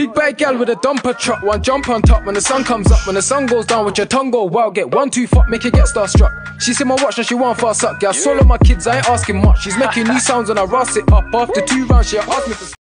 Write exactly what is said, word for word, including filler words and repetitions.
Big bad gal with a dumper truck, one jump on top when the sun comes up. When the sun goes down with your tongue go wild, get one too fuck, make it get starstruck. She see my watch and she want fast up, yeah. Swallow my kids, I ain't asking much. She's making new sounds and I rust it up. After two rounds she asked me for